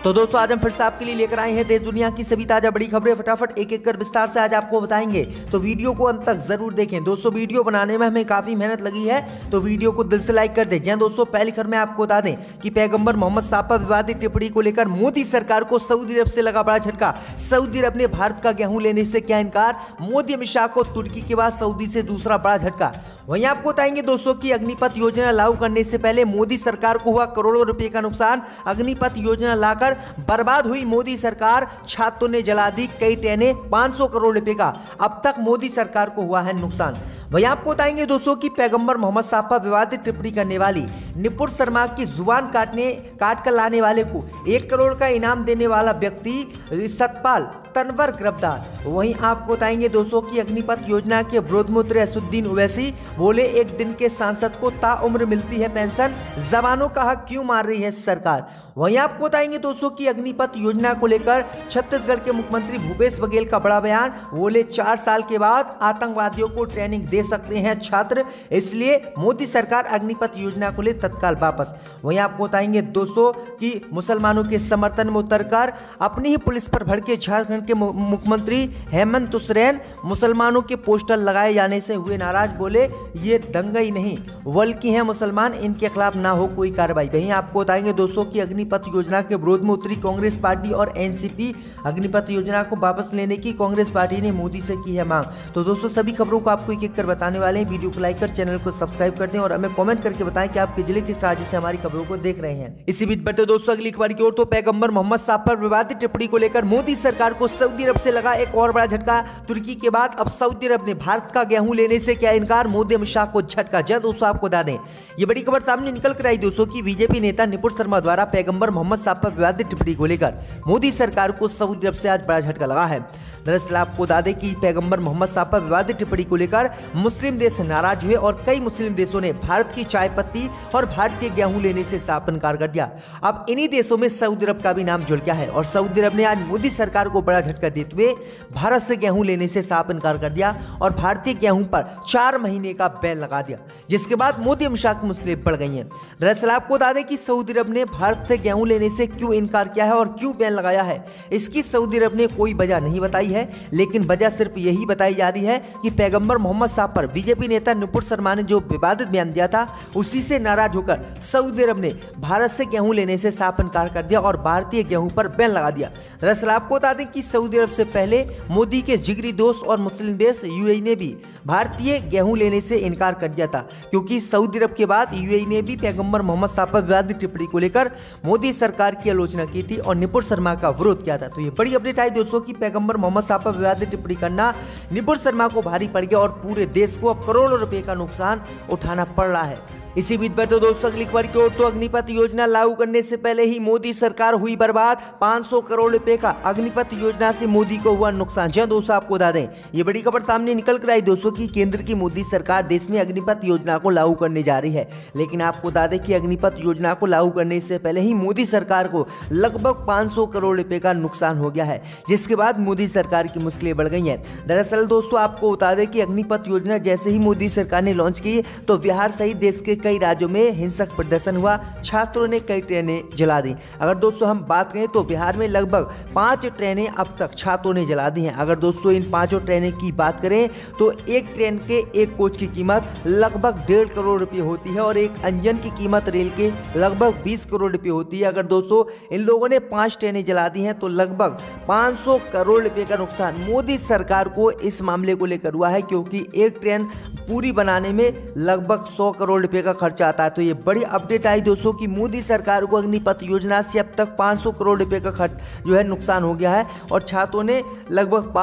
तो दोस्तों आज हम फिर से आपके लिए लेकर आए हैं देश दुनिया की सभी ताजा बड़ी खबरें। फटाफट एक एक कर विस्तार से आज आपको बताएंगे, तो वीडियो को अंत तक जरूर देखें। दोस्तों वीडियो बनाने में हमें काफी मेहनत लगी है, तो वीडियो को दिल से लाइक कर दें। दोस्तों पहली खबर में आपको बता दें कि पैगंबर मोहम्मद साहब पर विवादित टिप्पणी को लेकर मोदी सरकार को सऊदी अरब से लगा बड़ा झटका। सऊदी अरब ने भारत का गेहूं लेने से किया इनकार। मोदी अमित शाह को तुर्की के बाद सऊदी से दूसरा बड़ा झटका। वहीं आपको बताएंगे दोस्तों की अग्निपथ योजना लागू करने से पहले मोदी सरकार को हुआ करोड़ों रुपए का नुकसान। अग्निपथ योजना लाकर बर्बाद हुई मोदी सरकार, छात्रों ने जला दी कई ट्रेनें, 500 करोड़ रुपए का अब तक मोदी सरकार को हुआ है नुकसान। वहीं आपको बताएंगे दोस्तों कि पैगंबर मोहम्मद साहब पर विवादित टिप्पणी करने वाली निपुण शर्मा की जुबान काट कर लाने वाले को 1 करोड़ का इनाम देने वाला व्यक्ति सतपाल तनवर गिरफ्तार। वहीं आपको बताएंगे दोस्तों की अग्निपथ योजना के विरोध में उतरे असुद्दीन ओवैसी, बोले एक दिन के सांसद को ताउम्र मिलती है पेंशन, जवानों का हक क्यों मार रही है सरकार। वहीं आपको बताएंगे दोस्तों की अग्निपथ योजना को लेकर छत्तीसगढ़ के मुख्यमंत्री भूपेश बघेल का बड़ा बयान। बोले 4 साल के बाद आतंकवादियों को ट्रेनिंग दे सकते हैं छात्र, इसलिए मोदी सरकार अग्निपथ योजना को ले तत्काल वापस। वहीं आपको बताएंगे दोस्तों कि मुसलमानों के समर्थन में उतरकर अपनी ही पुलिस पर भड़के झारखंड के मुख्यमंत्री हेमंत सोरेन, मुसलमानों के पोस्टर लगाए जाने से हुए नाराज। बोले ये दंगई नहीं बल्कि है मुसलमान, इनके खिलाफ ना हो कोई कार्रवाई। वहीं आपको बताएंगे दोस्तों की अग्निपथ योजना के विरोध में उतरी कांग्रेस पार्टी और एनसीपी। अग्निपथ योजना को वापस लेने की कांग्रेस पार्टी ने मोदी से की है मांग। तो दोस्तों सभी खबरों को आपको एक एक कर बताने वाले हैं। वीडियो को लाइक कर चैनल को सब्सक्राइब कर दें और हमें कमेंट करके बताएं कि आप जिले किस राज्य से हमारी खबरों को देख रहे हैं। इसी बीच बढ़ते दोस्तों अगली खबर की ओर, तो पैगंबर मोहम्मद साहब पर विवादित टिप्पणी को लेकर मोदी सरकार को सऊदी अरब से लगा एक और बड़ा झटका। तुर्की के बाद अब सऊदी अरब ने भारत का गेहूं लेने से किया इनकार। मोदी अमित शाह को झटका। दोस्तों आपको बता दें ये बड़ी खबर सामने निकल कर आई दोस्तों की बीजेपी नेता निपुण शर्मा द्वारा पैगंबर मोहम्मद साहब पर विवादित टिप्पणी को लेकर मोदी सरकार को सऊदी अरब से आज बड़ा झटका लगा है। दरअसल आपको बता दें कि पैगंबर मोहम्मद साहब पर विवादित टिप्पणी को लेकर मुस्लिम देश नाराज हुए और कई मुस्लिम देशों ने भारत की चाय पत्ती और भारतीय गेहूं लेने से साफ इनकार कर दिया। अब इन्हीं देशों में सऊदी अरब का भी नाम जुड़ गया है और सऊदी अरब ने आज मोदी सरकार को बड़ा झटका देते हुए भारत से गेहूं लेने से साफ इनकार कर दिया और भारतीय गेहूं पर 4 महीने का बैन लगा दिया, जिसके बाद मोदी अमित शाह की मुश्किलें बढ़ गई हैं। दरअसल आपको बता दें कि सऊदी अरब ने भारत से गेहूं लेने से क्यों इनकार किया है और क्यों बैन लगाया है, इसकी सऊदी अरब ने कोई वजह नहीं बताई है, लेकिन वजह सिर्फ यही बताई जा रही है कि पैगंबर मोहम्मद साहब पर बीजेपी नेता निपुण शर्मा ने जो विवादित बयान दिया था उसी से नाराज होकर सऊदी अरब ने भारत से गेहूं लेने से साफ इनकार कर दिया और भारतीय गेहूं पर बैन लगा दिया। दरअसल आपको बता दें कि सऊदी अरब से पहले मोदी के जिगरी दोस्त और मुस्लिम देश यूएई ने भी भारतीय गेहूं लेने से इनकार कर दिया था, क्योंकि सऊदी अरब के बाद यूएई ने भी पैगंबर मोहम्मद साहब पर विवादित टिप्पणी को लेकर मोदी सरकार की आलोचना की थी और निपुण शर्मा का विरोध किया था। तो ये बड़ी अपडेट आई दोस्तों की पैगंबर मोहम्मद साहब पर विवादित टिप्पणी करना निपुण शर्मा को भारी पड़ गया और पूरे देश को अब करोड़ों रुपए का नुकसान उठाना पड़ रहा है। इसी बीच पर तो दोस्तों अगली खबर की ओर, तो अग्निपथ योजना लागू करने से पहले ही मोदी सरकार हुई बर्बाद। 500 करोड़ रुपए का अग्निपथ योजना से मोदी को हुआ नुकसान। दोस्तों आपको बता दें ये बड़ी खबर सामने निकल कर आई दोस्तों की केंद्र की मोदी सरकार देश में अग्निपथ योजना को लागू करने जा रही है, लेकिन आपको बता दें कि अग्निपथ योजना को लागू करने से पहले ही मोदी सरकार को लगभग 500 करोड़ रुपए का नुकसान हो गया है, जिसके बाद मोदी सरकार की मुश्किलें बढ़ गई हैं। दरअसल दोस्तों आपको बता दें कि अग्निपथ योजना जैसे ही मोदी सरकार ने लॉन्च की तो बिहार सहित देश के कई राज्यों में हिंसक प्रदर्शन हुआ, छात्रों ने कई ट्रेनें जला दी। अगर दोस्तों हम बात करें तो बिहार में लगभग 5 ट्रेनें अब तक छात्रों ने जला दी हैं। अगर दोस्तों इन 5 ट्रेनें की बात करें तो एक ट्रेन के एक कोच की कीमत लगभग 1.5 करोड़ रुपए होती है और एक इंजन की कीमत रेल के लगभग 20 करोड़ रुपए होती है। अगर दोस्तों इन लोगों ने 5 ट्रेनें जला दी हैं तो लगभग 500 करोड़ रुपए का नुकसान मोदी सरकार को इस मामले को लेकर हुआ है, क्योंकि एक ट्रेन पूरी बनाने में लगभग 100 करोड़ रुपए का खर्चा आता है। तो ये बड़ी अपडेट आई दोस्तों कि मोदी सरकार को अग्निपथ योजना से अब तक 500 करोड़ रुपए का खर्च जो है नुकसान हो गया है और छात्रों ने लगभग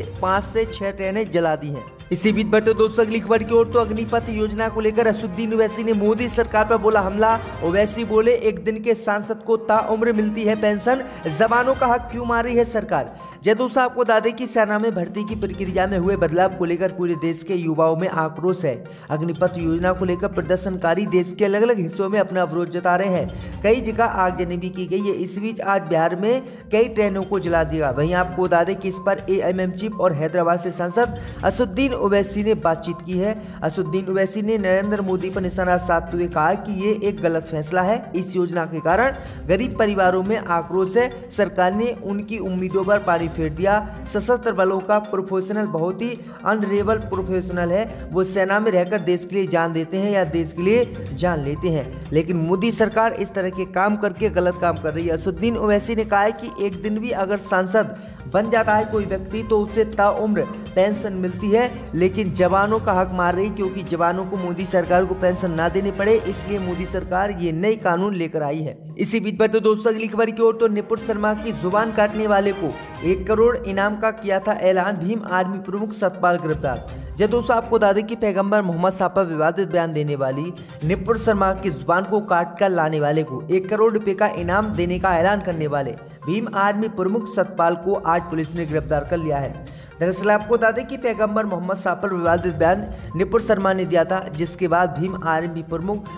5 से 6 ट्रेनें जला दी हैं। इसी बीच बढ़ते दोस्तों अगली खबर की ओर, तो अग्निपथ योजना को लेकर असुद्दीन ओवैसी ने मोदी सरकार पर बोला हमला। ओवैसी बोले एक दिन के सांसद को ताउम्र मिलती है पेंशन, जवानों का हक क्यों मार रही है सरकार। दोस्तों आपको बता दें कि सेना में भर्ती की प्रक्रिया में हुए बदलाव को लेकर पूरे देश के युवाओं में आक्रोश है। अग्निपथ योजना को लेकर प्रदर्शनकारी देश के अलग अलग हिस्सों में अपना विरोध जता रहे हैं। कई जगह आगजनी भी की गई है। इस बीच आज बिहार में कई ट्रेनों को जला दिया। वहीं आपको बता दें कि इस पर एएमएम चीफ और हैदराबाद से सांसद असुद्दीन ओवैसी ने बातचीत की है। असदुद्दीन ओवैसी ने नरेंद्र मोदी पर निशाना साधते हुए कहा कि ये एक गलत फैसला है। इस योजना के कारण गरीब परिवारों में आक्रोश है। सरकार ने उनकी उम्मीदों पर पानी फेर दिया। सशस्त्र बलों का प्रोफेशनल बहुत ही अनरेबल प्रोफेशनल है। वो सेना में रहकर देश के लिए जान देते हैं या देश के लिए जान लेते हैं, लेकिन मोदी सरकार इस तरह के काम करके गलत काम कर रही है। असदुद्दीन ओवैसी ने कहा है कि एक दिन भी अगर सांसद बन जाता है कोई व्यक्ति तो उसे ताउम्र पेंशन मिलती है, लेकिन जवानों का हक मार रही, क्योंकि जवानों को मोदी सरकार को पेंशन ना देनी पड़े, इसलिए मोदी सरकार ये नई कानून लेकर आई है। इसी बीच पर तो दोस्तों अगली खबर की ओर तो निपुण शर्मा की जुबान काटने वाले को 1 करोड़ इनाम का किया था ऐलान। भीम आर्मी प्रमुख सतपाल गिरफ्तार। जब दोस्तों आपको बता दें कि पैगंबर मोहम्मद साहब पर विवादित बयान देने वाली निपुण शर्मा की जुबान को काट कर लाने वाले को 1 करोड़ रुपए का इनाम देने का ऐलान करने वाले भीम आर्मी प्रमुख सतपाल को आज पुलिस ने गिरफ्तार कर लिया है। दरअसल आपको बता दें कि पैगंबर मोहम्मद साहब पर विवादित बयान निपुण शर्मा ने दिया था, जिसके बाद भीम आर्मी प्रमुख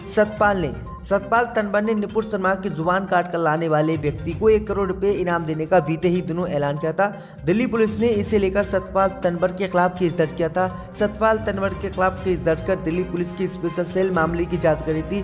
सतपाल तनवर ने निपुण शर्मा की जुबान काट कर लाने वाले व्यक्ति को 1 करोड़ रुपए इनाम देने का बीते ही दिनों ऐलान किया था। दिल्ली पुलिस ने इसे लेकर सतपाल तनवर के खिलाफ केस दर्ज किया था। सतपाल तनवर के खिलाफ केस दर्ज कर दिल्ली पुलिस की स्पेशल सेल मामले की जांच कर रही थी।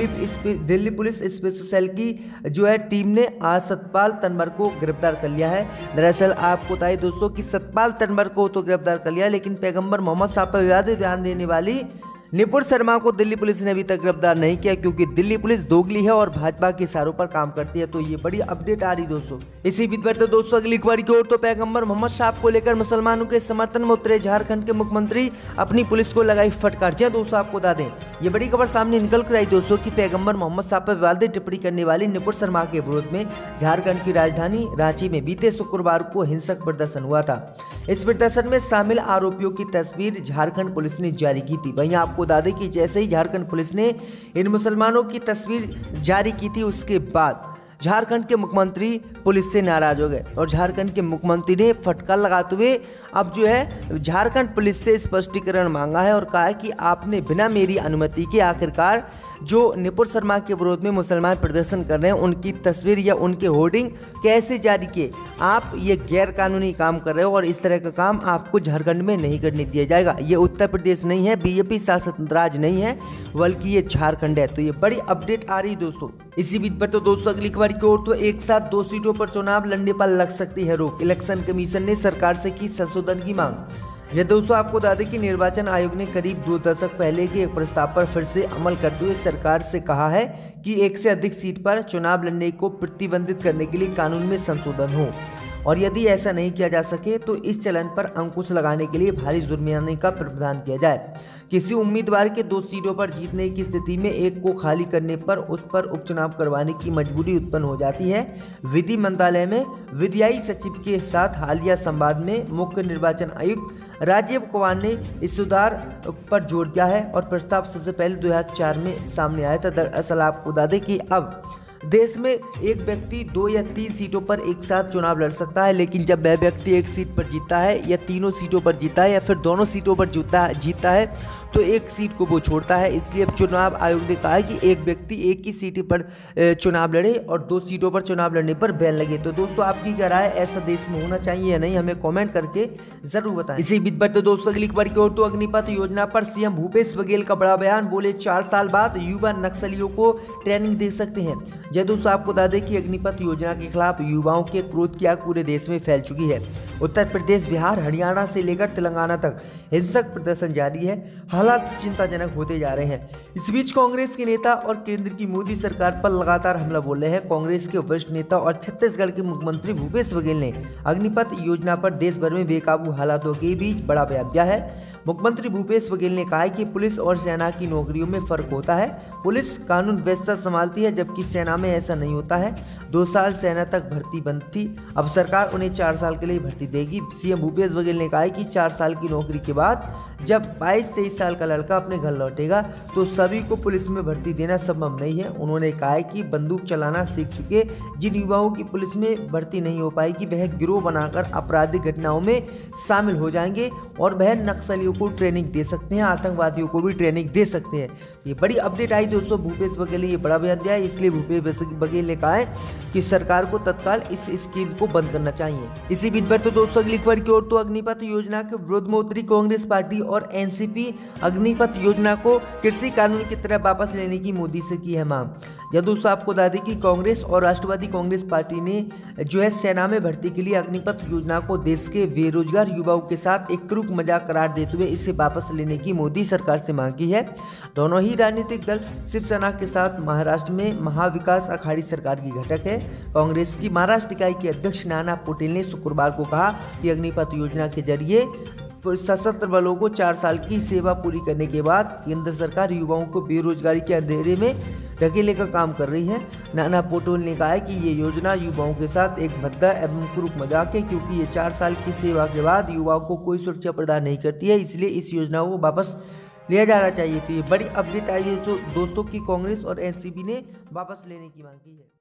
दिल्ली पुलिस स्पेशल सेल की टीम ने आज सतपाल तनवर को गिरफ्तार कर लिया है। दरअसल आपको बताइए दोस्तों कि सतपाल तनवर को तो गिरफ्तार कर लिया, लेकिन पैगंबर मोहम्मद साहब पर विवादित बयान देने वाली निपुण शर्मा को दिल्ली पुलिस ने अभी तक गिरफ्तार नहीं किया, क्योंकि दिल्ली पुलिस दोगली है और भाजपा के इशारों पर काम करती है। तो ये बड़ी अपडेट आ रही दोस्तों। इसी बीच पर तो दोस्तों अगली खबर की ओर तो पैगंबर मोहम्मद साहब को लेकर मुसलमानों के समर्थन में उतरे झारखंड के मुख्यमंत्री अपनी पुलिस को लगाई फटकार। जी दोस्तों आपको बता दें ये बड़ी खबर सामने निकल कर आई दोस्तों कि पैगंबर मोहम्मद साहब पर विवादित टिप्पणी करने वाली निपुण शर्मा के विरोध में झारखंड की राजधानी रांची में बीते शुक्रवार को हिंसक प्रदर्शन हुआ था। इस प्रदर्शन में शामिल आरोपियों की तस्वीर झारखंड पुलिस ने जारी की थी। वहीं आपको बता दें कि जैसे ही झारखंड पुलिस ने इन मुसलमानों की तस्वीर जारी की थी, उसके बाद झारखंड के मुख्यमंत्री पुलिस से नाराज हो गए और झारखंड के मुख्यमंत्री ने फटकार लगाते हुए अब झारखंड पुलिस से स्पष्टीकरण मांगा है और कहा है कि आपने बिना मेरी अनुमति के आखिरकार जो निपुण शर्मा के विरोध में मुसलमान प्रदर्शन कर रहे हैं उनकी तस्वीर या उनके होर्डिंग कैसे जारी किए। आप ये गैर कानूनी काम कर रहे हो और इस तरह का काम आपको झारखंड में नहीं करने दिया जाएगा। ये उत्तर प्रदेश नहीं है, बीजेपी शासित राज नहीं है, बल्कि ये झारखंड है। तो ये बड़ी अपडेट आ रही दोस्तों। इसी बीच पर तो दोस्तों अगली खबर की ओर तो एक साथ 2 सीटों पर चुनाव लड़ने पर लग सकती है रोक। इलेक्शन कमीशन ने सरकार से की संशोधन की मांग। यह दोस्तों आपको बता दें कि निर्वाचन आयोग ने करीब 2 दशक पहले के एक प्रस्ताव पर फिर से अमल करते हुए सरकार से कहा है कि 1 से अधिक सीट पर चुनाव लड़ने को प्रतिबंधित करने के लिए कानून में संशोधन हो, और यदि ऐसा नहीं किया जा सके तो इस चलन पर अंकुश लगाने के लिए भारी जुर्माने का प्रावधान किया जाए। किसी उम्मीदवार के 2 सीटों पर जीतने की स्थिति में एक को खाली करने पर उस पर उपचुनाव करवाने की मजबूरी उत्पन्न हो जाती है। विधि मंत्रालय में विधायी सचिव के साथ हालिया संवाद में मुख्य निर्वाचन आयुक्त राजीव कुमार ने इस सुधार पर जोर दिया है और प्रस्ताव सबसे पहले 2004 में सामने आया था। दरअसल आपको बता दें कि अब देश में एक व्यक्ति 2 या 3 सीटों पर एक साथ चुनाव लड़ सकता है, लेकिन जब वह व्यक्ति 1 सीट पर जीता है या तीनों सीटों पर जीता है या फिर दोनों सीटों पर जीता है तो 1 सीट को वो छोड़ता है। इसलिए अब चुनाव आयोग ने कहा है कि एक व्यक्ति 1 ही सीट पर चुनाव लड़े और 2 सीटों पर चुनाव लड़ने पर बैन लगे। तो दोस्तों आपकी क्या राय, ऐसा देश में होना चाहिए या नहीं, हमें कॉमेंट करके जरूर बताएं। इसी बीच पर तो दोस्तों अगली खबर की ओर तो अग्निपथ योजना पर सीएम भूपेश बघेल का बड़ा बयान। बोले 4 साल बाद युवा नक्सलियों को ट्रेनिंग दे सकते हैं। जय दोस्तों आपको बता दें कि अग्निपथ योजना के खिलाफ युवाओं के क्रोध की आग पूरे देश में फैल चुकी है। उत्तर प्रदेश, बिहार, हरियाणा से लेकर तेलंगाना तक हिंसक प्रदर्शन जारी है। हालात चिंताजनक होते जा रहे हैं। इस बीच कांग्रेस के नेता और केंद्र की मोदी सरकार पर लगातार हमला बोल रहे हैं। कांग्रेस के वरिष्ठ नेता और छत्तीसगढ़ के मुख्यमंत्री भूपेश बघेल ने अग्निपथ योजना पर देश भर में बेकाबू हालातों के बीच बड़ा बयान दिया है। मुख्यमंत्री भूपेश बघेल ने कहा है कि पुलिस और सेना की नौकरियों में फर्क होता है। पुलिस कानून व्यवस्था संभालती है, जबकि सेना में ऐसा नहीं होता है। 2 साल सेना तक भर्ती बंद थी, अब सरकार उन्हें 4 साल के लिए भर्ती देगी। सीएम भूपेश बघेल ने कहा है कि 4 साल की नौकरी के बाद जब 22-23 साल का लड़का अपने घर लौटेगा तो सभी को पुलिस में भर्ती देना संभव नहीं है। उन्होंने कहा है कि बंदूक चलाना सीख चुके जिन युवाओं की पुलिस में भर्ती नहीं हो पाएगी वह गिरोह बनाकर आपराधिक घटनाओं में शामिल हो जाएंगे और वह नक्सलियों को ट्रेनिंग दे सकते हैं, आतंकवादियों को भी ट्रेनिंग दे सकते हैं। ये बड़ी अपडेट आई दोस्तों, भूपेश बघेल ने ये बड़ा बयान दिया है, इसलिए भूपेश बघेल ने कहा है कि सरकार को तत्काल इस स्कीम को बंद करना चाहिए। इसी बीच पर तो दोस्तों अगली खबर की ओर, तो अग्निपथ योजना के विरोध में उतरी कांग्रेस पार्टी और एनसीपी। अग्निपथ योजना को कृषि कानून की तरह वापस लेने की मोदी से की है मांग। या दोस्तों आपको बता दें कि कांग्रेस और राष्ट्रवादी कांग्रेस पार्टी ने जो है सेना में भर्ती के लिए अग्निपथ योजना को देश के बेरोजगार युवाओं के साथ एक क्रूर मजाक करार देते हुए इसे वापस लेने की मोदी सरकार से मांग की है। दोनों ही राजनीतिक दल शिवसेना के साथ महाराष्ट्र में महाविकास अघाड़ी सरकार की घटक है। कांग्रेस की महाराष्ट्र इकाई के अध्यक्ष नाना पटोले ने शुक्रवार को कहा कि अग्निपथ योजना के जरिए सशस्त्र बलों को 4 साल की सेवा पूरी करने के बाद केंद्र सरकार युवाओं को बेरोजगारी के अंधेरे में ढकेलने का काम कर रही है। नाना पटोले ने कहा है कि ये योजना युवाओं के साथ एक भद्दा एवं क्रूर मजाक है, क्योंकि ये 4 साल की सेवा के बाद युवाओं को कोई सुरक्षा प्रदान नहीं करती है, इसलिए इस योजना को वापस लिया जाना चाहिए। तो ये बड़ी अपडेट आई है तो दोस्तों की कांग्रेस और एनसीपी ने वापस लेने की मांग की है।